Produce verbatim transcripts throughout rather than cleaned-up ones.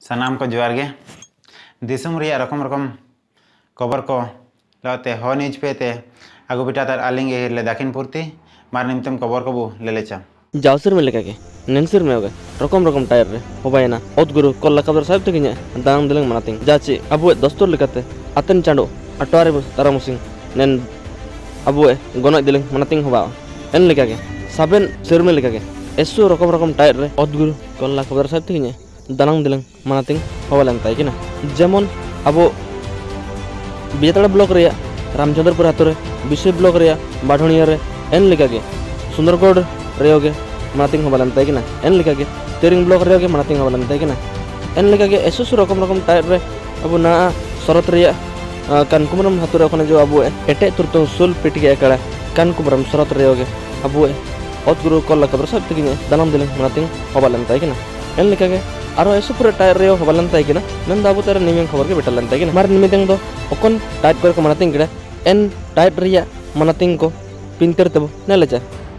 सानाम को जोहार गे दिसम रिया रकम रकम खबर को लाते हो न्यूज पे ते आगु बिटा तार आलिंग ले दाखिन पूर्ति मार निमतम खबर को बु लेलेचा जावसर में लेका के नेंसर में होगे रकम रकम टायर रे होबायना ओदगुरु कोल्ला कबर साहिब तकिnya दांग दिलंग मनातिंग जाचे अबुए दस्तुर लेकाते अतन चांडो अटवारे तारा मुसिंग नेन अबुए गनय दिलंग मनातिंग होबा एन लेका के साबेन सेर में लेका के एसो रकम रकम टायर रे ओदगुरु कोल्ला कबर साहिब तकिnya दांग दिलंग मनातिंग होबालन ताई किना जेमन अबो बियातड़ा ब्लॉक रे रामचंद्रपुर हातरे विशे ब्लॉक रे बाढोनिया रे एन लेका के सुंदरगढ़ रे होगे मनातिंग होबालन ताई किना एन लेका के तेरिंग ब्लॉक रे होगे मनातिंग होबालन ताई किना एन लेका के एसो रकम रकम टायर रे अबो ना शरत रे कानकुमरम हातरे खने जो अबो एटे तुरतो सुल पिटिगे एकड़ा कानकुमरम शरत रे होगे अबो ओतगुरु कोल्ला कबर सब तकिnya दानम दिलंग मनातिंग होबालन ताई किना एन लेका के आरो एसो पूरा टायर रे होबालन ताई किना नन दाबो तार निमें खबर के बेटालन ताई किना मार निमें दो ओकन टाइट कर को मनातिंग गड़ा एन टाइट रिया मनातिंग को पिंतर तब नेलेचा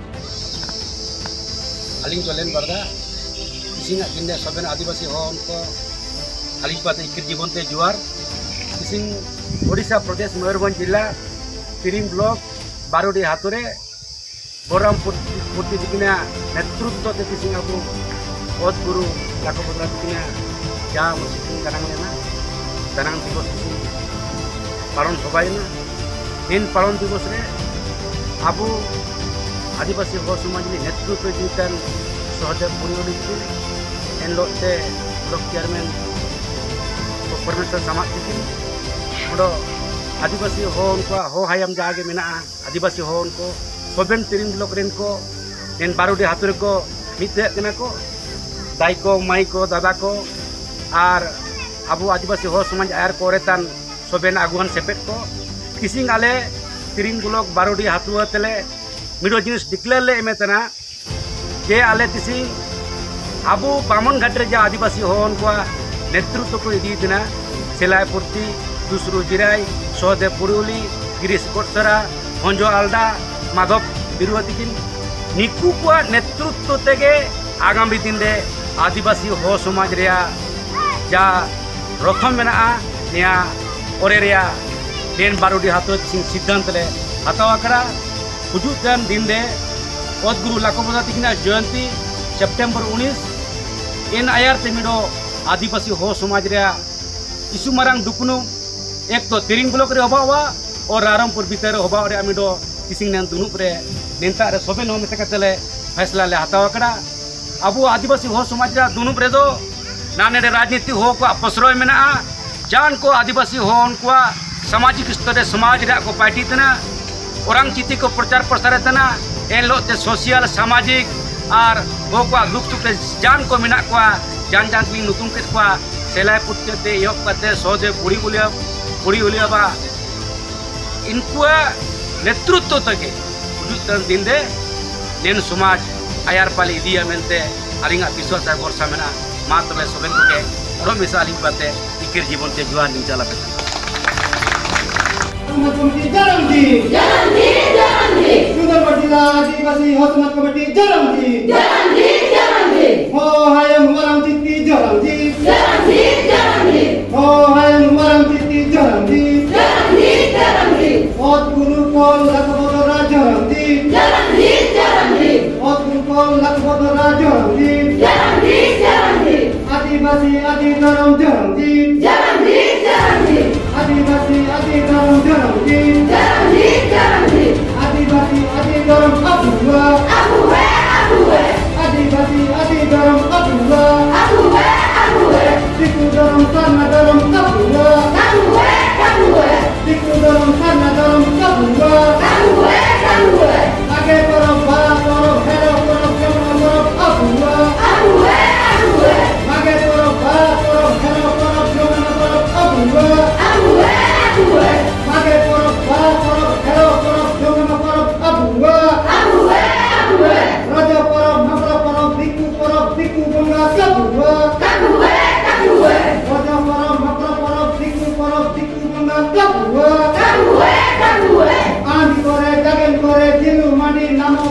अलिंग चलेन बरदा किसिंग किन्ने सबेन आदिवासी होन को अलिंग पाते इक्र जीवन ते जुआर किसिंग ओडिशा प्रदेश मयूरभंज जिला तिरिंग ब्लॉक बारोडी हातुरे बोराम पूर्ति दिकिना नेतृत्व ते किसिंग अबु ओद गुरु लाको बदला दिकिना जा मुसिंग kanang लेना kanang दिवस पालन होबायना इन पालन दिवस रे अबु आदिवासी हो समाज नि नेतृत्व दितन सहदेव पुनियोली एन लोते ब्लॉक चेयरमैन परमेश्वर समाज तिकिन ओडो आदिवासी हो उनको हो हायम जागे मेना आदिवासी हो उनको सोबेन तिरिन ब्लॉक रेन को एन बारोडी हातुरे को मिते कना को दाई को माई को दादा को आर अबु आदिवासी हो समाज आयर को रेतन सोबेन आगुन सेपेट को किसिंग आले तिरिन ब्लॉक बारोडी हातुआ तेले मिडो जिनिस डिक्लेयर ले एमेतना जे आले तिसिंग अबु बामन घाटे जा आदिवासी हो उनको नेतृत्व को इदी दिना सेलाय पूर्ति दुसरु जिराय सहदेव पुरुली गिरीश कोटसरा हंजो आलदा माधव बिरुवतिकिन निकु को नेतृत्व तेगे आगामी दिन रे आदिवासी हो समाज रे जा रथम मेना निया ओरे रे देन बारोडी हातो सिद्धांत ले हतावा करा हुजून दिन रे ओदगुरु लाकोबदा तिकिना जयंती सेप्टेम्बर उन्नीस इन आयर तेमिडो आदिवासी हो समाज रे इशु मारंग दुकुनु एक तो तिरिंग ब्लॉक रे होबावा और रामपुर भीतर होबा रे आमिडो किसिंग नेन दुनुप रे नेंता रे सोबे नो मेते कतले फैसला ले हतावा करा अबु आदिवासी हो समाज रे दुनुप रे दो नाने रे राजनीति हो को अपसरोय मेना जान को आदिवासी हो उनको सामाजिक स्तर रे समाज रे को पार्टी तना औरंग चिति को प्रचार प्रसार तना एन लोते सोशल सामाजिक और हो को दुख सुख रे जान को मेना को जान जान की नुतुम के को सेलाय पुत्ते योग कते सोदे पुड़ी गुलिया पुड़ी गुलिया बा इनको नेतृत्व तके हुजून दिन दे नेन समाज आयार पाली दिया मेनते अलिंगा विश्वास है वर्षा मेना मा तबे सोबेन को के और मिसा अलिंग पाते इकिर जीवन ते जुआर निचाला पे कमेटी जरम जी जरम जी जरम जी सुंदरगढ़ जिला आदिवासी हो समाज कमेटी जरम जी जरम जी जरम जी हो हायम वरम चित्ती जरम जी जरम जी जरम जी हो हायम वरम चित्ती जरम जी जरम जी जरम जी ओत गुरु को लखबोदरा जरम जी जरम जी जरम जी ओत गुरु को लखबोदरा जरम जी जरम जी जरम जी आदिवासी आदि धर्म जरम जी जरम जी जरम जी आदिवासी आदि धर्म जरम जी जरम जी जरम जी आदिवासी आदि धर्म अबुआ अबुए अबुए आदिवासी आदि धर्म अबुआ अबुए अबुए सिखु धर्म सरना धर्म अबुआ अबुए अबुए सिखु धर्म सरना धर्म अबुआ अबुए अबुए आगे करो बा करो हेरो करो केमन करो अबुआ अबुए अबुए आगे करो बा करो हेरो करो केमन करो अबुआ अबुए अबुए आगे करो बा करो हेरो करो केमन करो अबुआ अबुए अबुए राजा करो भक्र करो भिक्षु करो भिक्षु गंगा अबुआ अबुए अबुए राजा करो भक्र करो भिक्षु करो भिक्षु गंगा अबुआ अबुए अबुए आंधी करे जगन करे जिनु मानी नाम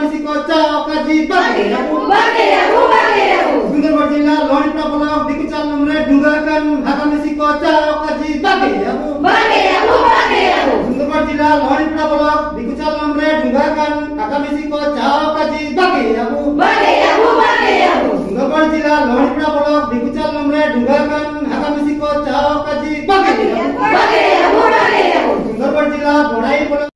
Agamisi ko chao kaji bage abu bage abu bage abu Sundargarh jilla Loharipra block Dikuchal namre Dungakan Agamisi ko chao kaji bage abu bage abu bage abu Sundargarh jilla Loharipra block Dikuchal namre Dungakan Agamisi ko chao kaji bage abu bage abu bage abu Sundargarh jilla Loharipra block Dikuchal namre Dungakan Agamisi ko chao kaji bage abu bage abu bage abu Sundargarh jilla Bodai block